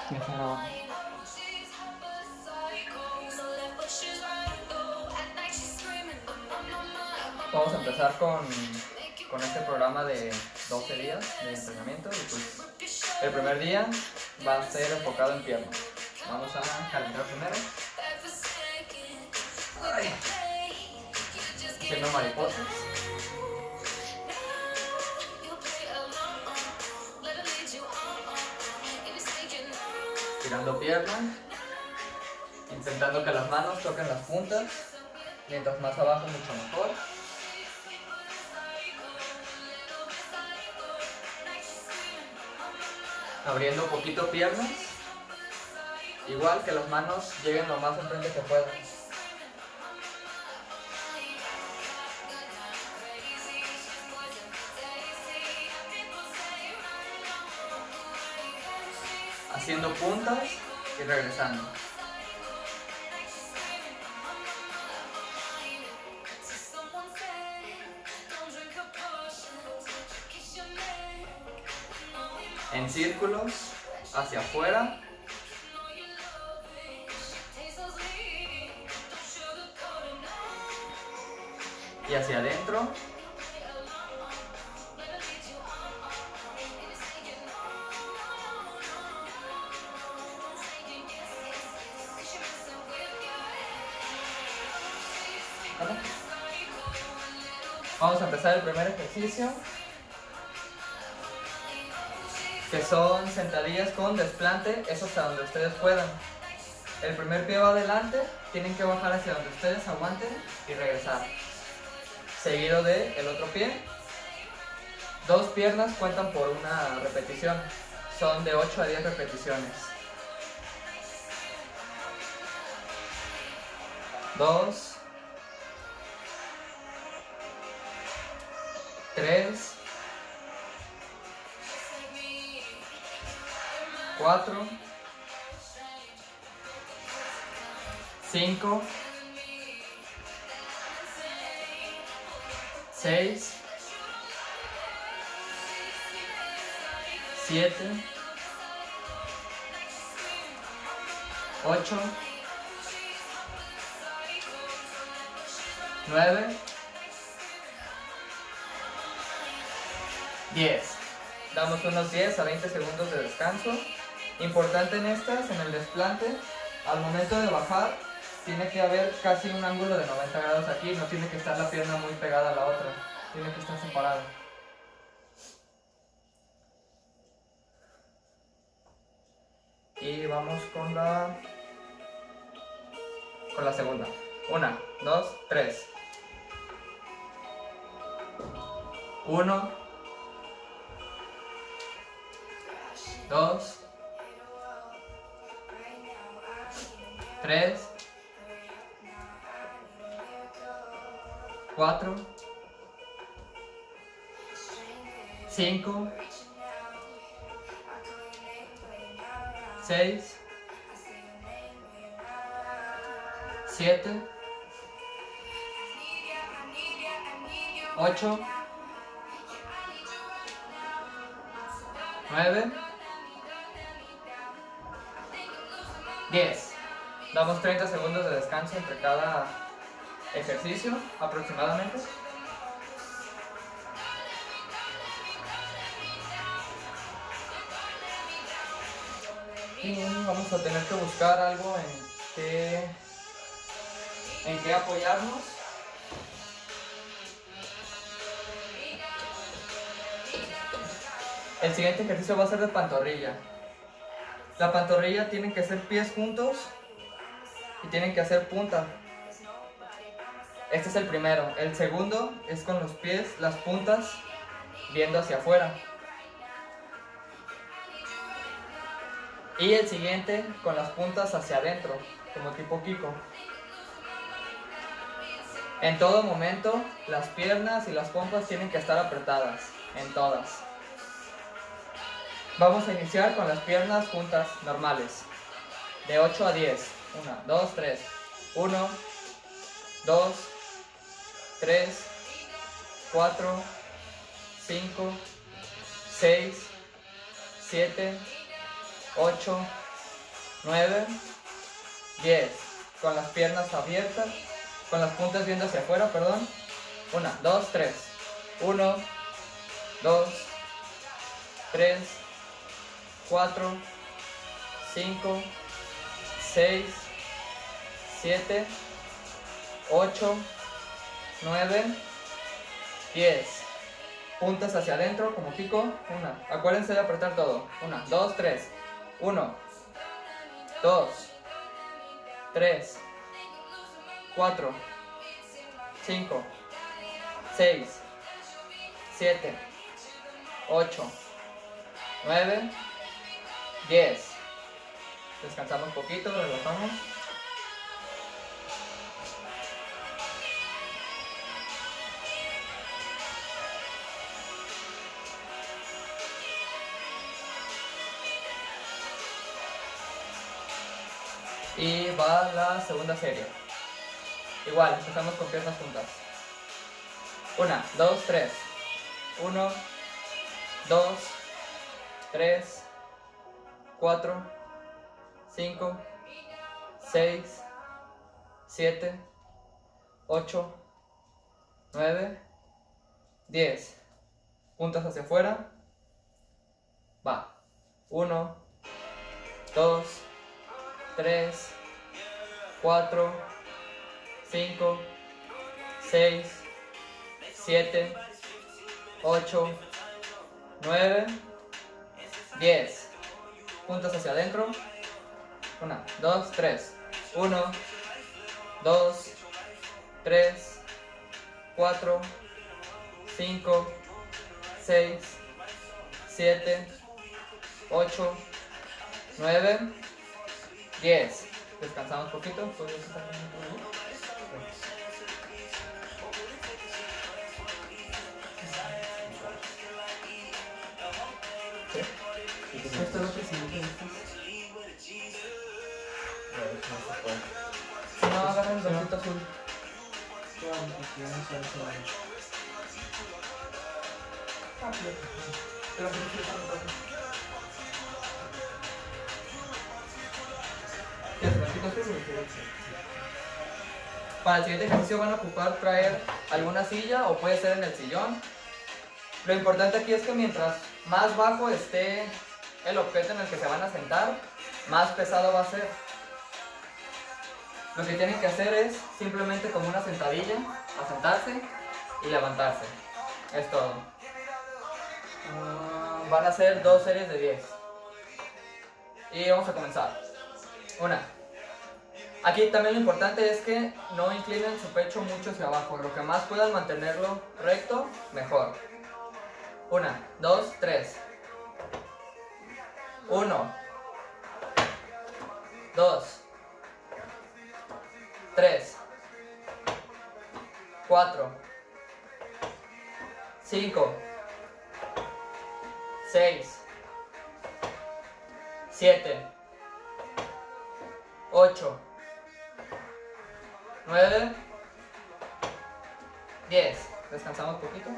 Ya está grabando. Vamos a empezar con este programa de 12 días de entrenamiento y pues el primer día va a ser enfocado en piernas. Vamos a calentar primero. Ay. Haciendo mariposas. Tirando piernas. Intentando que las manos toquen las puntas. Mientras más abajo, mucho mejor. Abriendo un poquito piernas. Igual que las manos lleguen lo más enfrente que puedan. Haciendo puntas y regresando. En círculos hacia afuera. Y hacia adentro. ¿Vale? Vamos a empezar el primer ejercicio, que son sentadillas con desplante, eso hasta donde ustedes puedan. El primer pie va adelante, tienen que bajar hacia donde ustedes aguanten y regresar. Seguido de el otro pie. Dos piernas cuentan por una repetición, son de 8 a 10 repeticiones. 2, 3, 4, 5, 6, 7, 8, 9, 10. Damos unos 10 a 20 segundos de descanso. Importante en estas, en el desplante, al momento de bajar, tiene que haber casi un ángulo de 90 grados aquí, no tiene que estar la pierna muy pegada a la otra, tiene que estar separada. Y vamos con la segunda. 1, 2, 3. 1, 2, 3, 4, 5, 6, 7, 8, 9, 10. Damos 30 segundos de descanso entre cada ejercicio aproximadamente. Y vamos a tener que buscar algo en que apoyarnos. El siguiente ejercicio va a ser de pantorrilla. La pantorrilla tienen que ser pies juntos y tienen que hacer punta. Este es el primero. El segundo es con los pies, las puntas, viendo hacia afuera. Y el siguiente con las puntas hacia adentro, como tipo Kiko. En todo momento, las piernas y las pompas tienen que estar apretadas, en todas. Vamos a iniciar con las piernas juntas normales, de 8 a 10. 1, 2, 3. 1, 2, 3, 4, 5, 6, 7, 8, 9, 10. Con las piernas abiertas, con las puntas viendo hacia afuera, perdón. 1, 2, 3. 1, 2, 3, 4, 5, 6, 7, 8, 9, 10. Puntas hacia adentro como pico. 1. Acuérdense de apretar todo. 1, 2, 3. 1, 2, 3, 4, 5, 6, 7, 8, 9, 10. Descansamos un poquito, relajamos. Y va la segunda serie. Igual, empezamos con piernas juntas. 1, 2, 3. 1, 2, 3, 4, 5, 6, 7, 8, 9, 10. Puntas hacia afuera. Va. 1, 2, 3, 4, 5, 6, 7, 8, 9, 10. Puntas hacia adentro. 1, 2, 3. 1, 2, 3, 4, 5, 6, 7, 8, 9, 10. Descansamos un poquito. Esto es lo que sigue. Si no, agarren el bolsito azul. Para el siguiente ejercicio van a ocupar traer alguna silla o puede ser en el sillón. Lo importante aquí es que mientras más bajo esté el objeto en el que se van a sentar, más pesado va a ser. Lo que tienen que hacer es simplemente como una sentadilla, a sentarse y levantarse. Es todo. Van a ser 2 series de 10. Y vamos a comenzar. 1. Aquí también lo importante es que no inclinen su pecho mucho hacia abajo. Lo que más puedan mantenerlo recto, mejor. 1, 2, 3. 1, 2, 3, 4, 5, 6, 7, 8, 9, 10. Descansamos un poquito.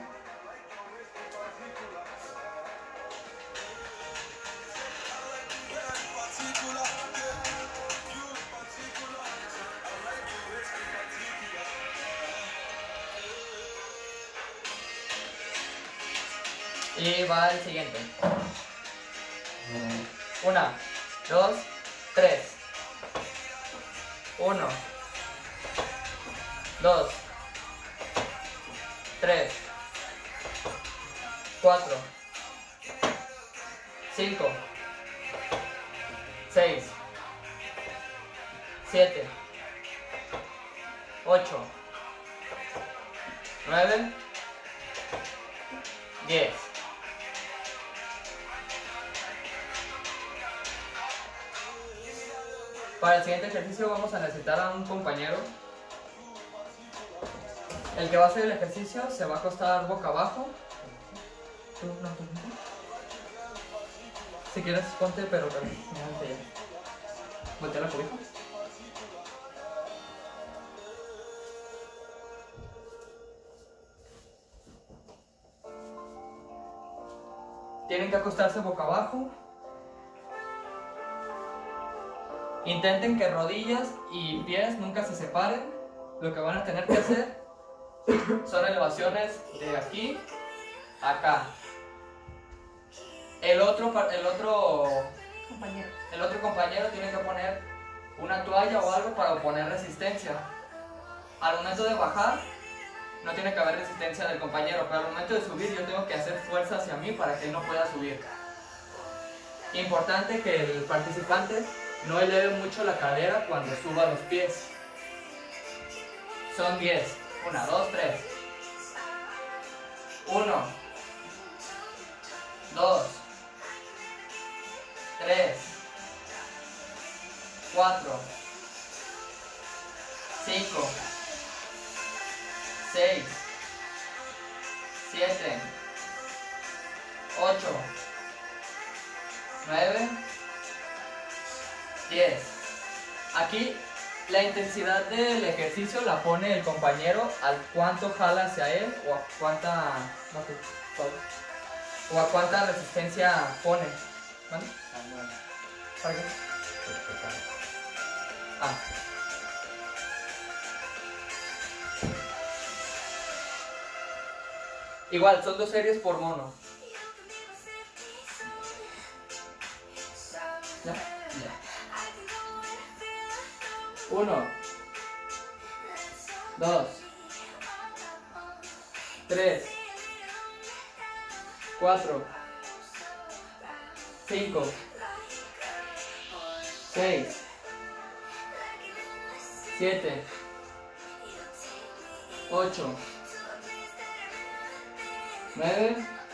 Y va el siguiente. 1, 2, 3. 1, 2, 3, 4, 5, 6, 7, 8, 9, 10. Para el siguiente ejercicio vamos a necesitar a un compañero. El que va a hacer el ejercicio se va a acostar boca abajo. Si quieres ponte, pero mírate ya. Voltea la cobija. Tienen que acostarse boca abajo. Intenten que rodillas y pies nunca se separen. Lo que van a tener que hacer son elevaciones de aquí a acá. El otro compañero tiene que poner una toalla o algo para oponer resistencia. Al momento de bajar, no tiene que haber resistencia del compañero, pero al momento de subir yo tengo que hacer fuerza hacia mí para que él no pueda subir. Importante que el participante no eleve mucho la cadera cuando suba los pies. Son 10. 1, 2, 3. 1, 2, 3, 4, 5, 6, 7, 8, 9, 10. Aquí la intensidad del ejercicio la pone el compañero al cuánto jala hacia él o a cuánta resistencia pone. ¿Vale? ¿Para qué? Igual, son 2 series por mono. ¿Ya? Ya. 1, 2, 3, 4, 5, 6, 7, 8, 9,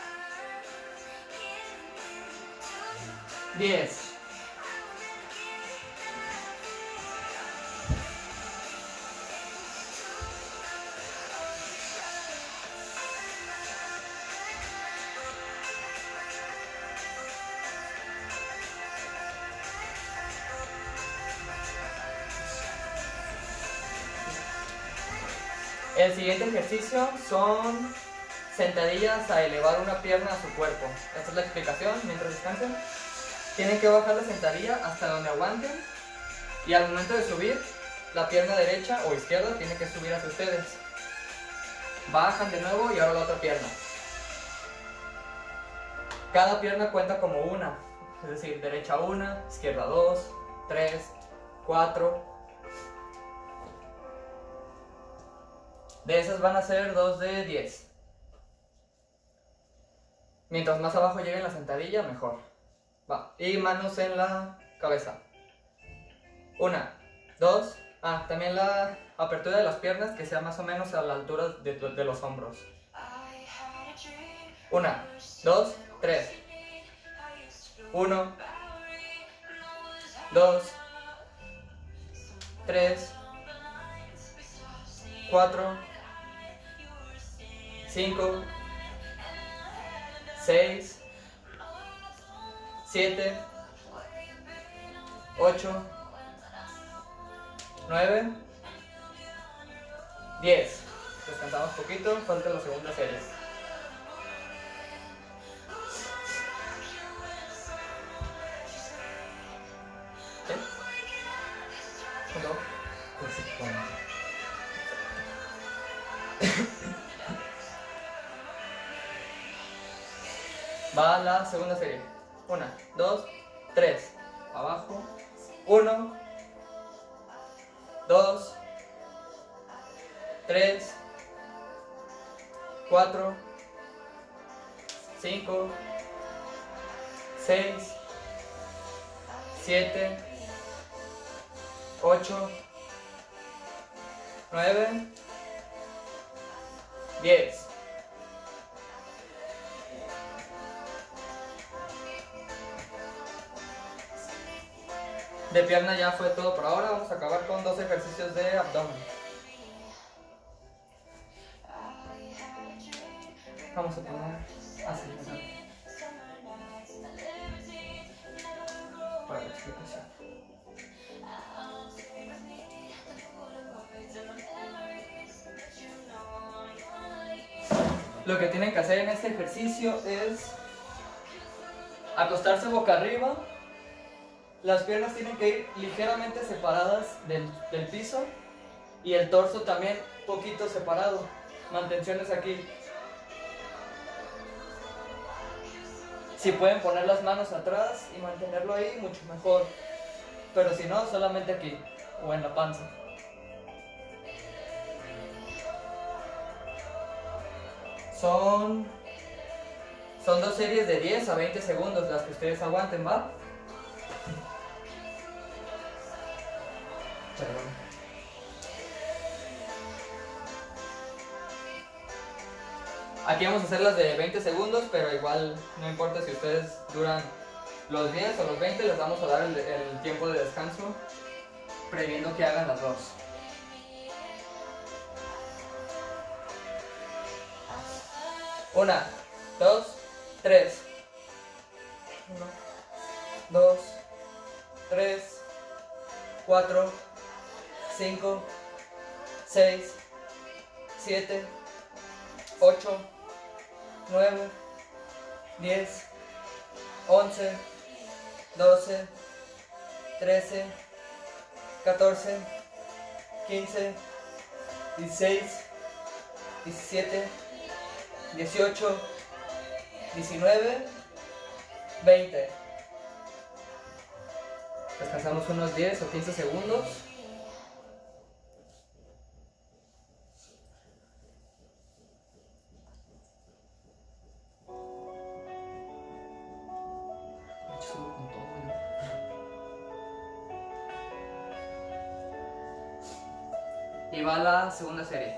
10. El siguiente ejercicio son sentadillas a elevar una pierna a su cuerpo. Esta es la explicación mientras descansen. Tienen que bajar la sentadilla hasta donde aguanten y al momento de subir, la pierna derecha o izquierda tiene que subir hacia ustedes. Bajan de nuevo y ahora la otra pierna. Cada pierna cuenta como una, es decir, derecha 1, izquierda 2, 3, 4. De esas van a ser 2 de 10. Mientras más abajo llegue la sentadilla, mejor. Va. Y manos en la cabeza. 1, 2. También la apertura de las piernas que sea más o menos a la altura de los hombros. 1, 2, 3. 1, 2, 3, 4, 5, 6, 7, 8, 9, 10. Descansamos poquito, falta la segunda serie. ¿Sí? ¿Cuánto? Va la segunda serie. 1, 2, 3. Abajo. 1, 2, 3, 4, 5, 6, 7, 8, 9, 10. De pierna ya fue todo por ahora, vamos a acabar con 2 ejercicios de abdomen. Vamos a poner así, para la explicación. Lo que tienen que hacer en este ejercicio es acostarse boca arriba, Las piernas tienen que ir ligeramente separadas del piso y el torso también poquito separado. Mantenciones aquí. Si pueden poner las manos atrás y mantenerlo ahí, mucho mejor. Pero si no, solamente aquí o en la panza. Son 2 series de 10 a 20 segundos las que ustedes aguanten, ¿va? Perdón. Aquí vamos a hacer las de 20 segundos, pero igual no importa si ustedes duran los 10 o los 20, les vamos a dar el tiempo de descanso, previendo que hagan las dos. Una, dos, tres. 1, 2, 3, 4, 5, 6, 7, 8, 9, 10, 11, 12, 13, 14, 15, 16, 17, 18, 19, 20. Descansamos unos 10 o 15 segundos. Y va la segunda serie.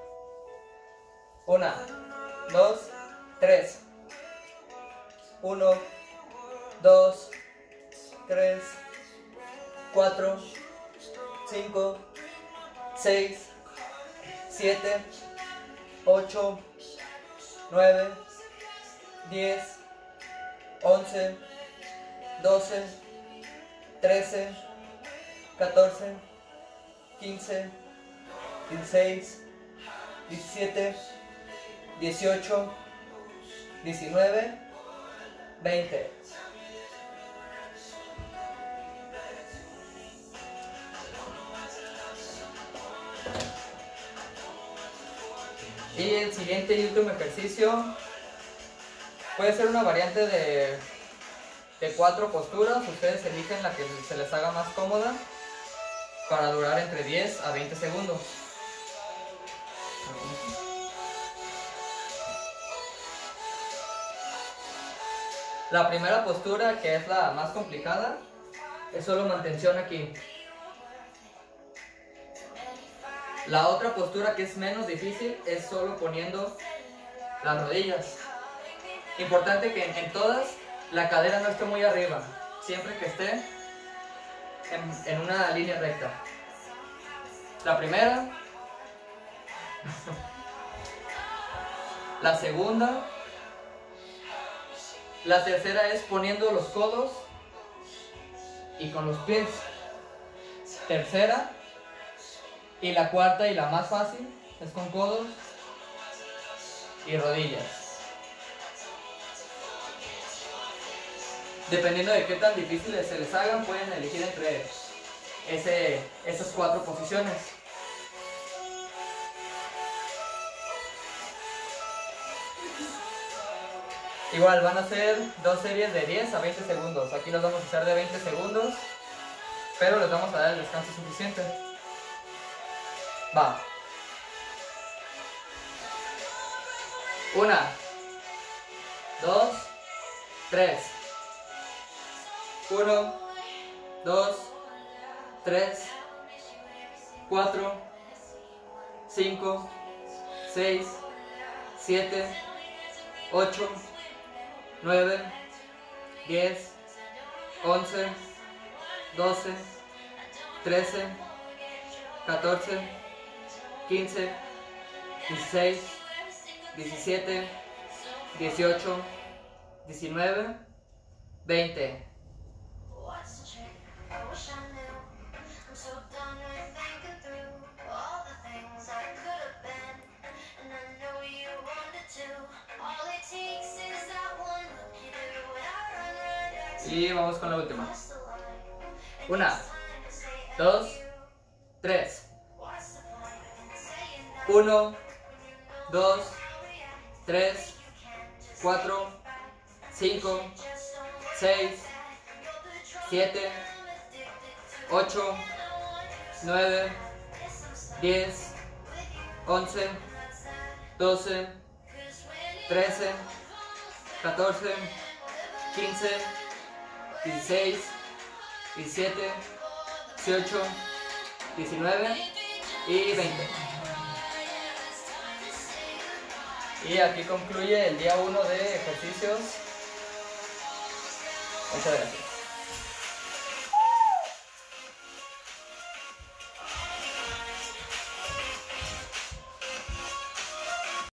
1, 2, 3. 1, 2, 3, 4, 5, 6, 7, 8, 9, 10, 11, 12, 13, 14, 15, 16, 17, 18, 19, 20. Y el siguiente y último ejercicio puede ser una variante de 4 posturas. Ustedes eligen la que se les haga más cómoda para durar entre 10 a 20 segundos. La primera postura, que es la más complicada, es solo mantención aquí. La otra postura, que es menos difícil, es solo poniendo las rodillas. Importante que en todas la cadera no esté muy arriba, siempre que esté en una línea recta. La primera, la segunda, la tercera es poniendo los codos y con los pies. Tercera, y la cuarta y la más fácil es con codos y rodillas. Dependiendo de qué tan difíciles se les hagan, pueden elegir entre esas 4 posiciones. Igual van a ser 2 series de 10 a 20 segundos. Aquí los vamos a hacer de 20 segundos, pero les vamos a dar el descanso suficiente. Va. 1, 2, 3. 1, 2, 3, 4, 5, 6, 7, 8, 9, 10, 11, 12, 13, 14, 15, 16, 17, 18, 19, 20. Y vamos con la última. 1, 2, 3. 1, 2, 3, 4, 5, 6, 7, 8, 9, 10, 11, 12, 13, 14, 15, 16, 17, 18, 19 y 20. Y aquí concluye el día 1 de ejercicios. Muchas gracias.